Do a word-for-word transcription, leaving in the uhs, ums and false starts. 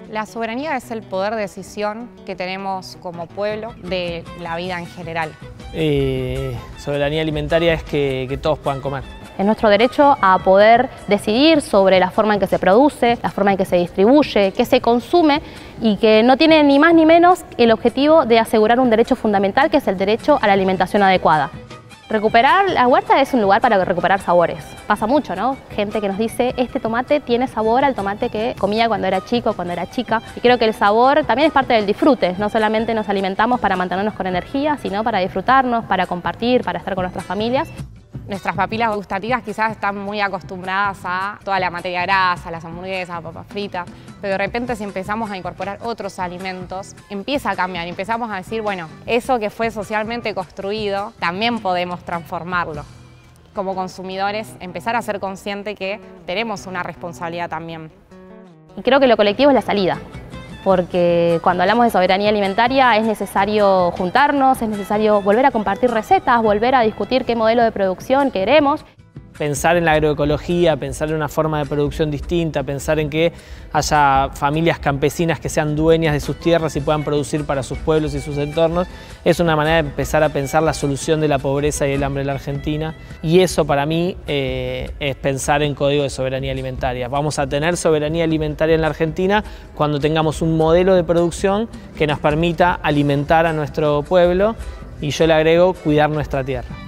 La soberanía es el poder de decisión que tenemos como pueblo de la vida en general. Eh, soberanía alimentaria es que, que todos puedan comer. Es nuestro derecho a poder decidir sobre la forma en que se produce, la forma en que se distribuye, qué se consume y que no tiene ni más ni menos el objetivo de asegurar un derecho fundamental que es el derecho a la alimentación adecuada. Recuperar la huerta es un lugar para recuperar sabores. Pasa mucho, ¿no? Gente que nos dice, este tomate tiene sabor al tomate que comía cuando era chico, cuando era chica. Y creo que el sabor también es parte del disfrute. No solamente nos alimentamos para mantenernos con energía, sino para disfrutarnos, para compartir, para estar con nuestras familias. Nuestras papilas gustativas quizás están muy acostumbradas a toda la materia grasa, las hamburguesas, papas fritas, pero de repente si empezamos a incorporar otros alimentos, empieza a cambiar y empezamos a decir, bueno, eso que fue socialmente construido, también podemos transformarlo. Como consumidores, empezar a ser consciente que tenemos una responsabilidad también. Y creo que lo colectivo es la salida. Porque cuando hablamos de soberanía alimentaria es necesario juntarnos, es necesario volver a compartir recetas, volver a discutir qué modelo de producción queremos. Pensar en la agroecología, pensar en una forma de producción distinta, pensar en que haya familias campesinas que sean dueñas de sus tierras y puedan producir para sus pueblos y sus entornos, es una manera de empezar a pensar la solución de la pobreza y el hambre en la Argentina. Y eso para mí eh, es pensar en código de soberanía alimentaria. Vamos a tener soberanía alimentaria en la Argentina cuando tengamos un modelo de producción que nos permita alimentar a nuestro pueblo y yo le agrego cuidar nuestra tierra.